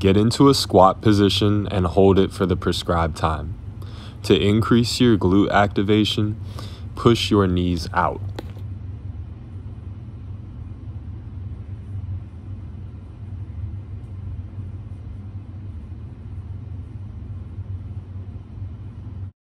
Get into a squat position and hold it for the prescribed time. To increase your glute activation, push your knees out.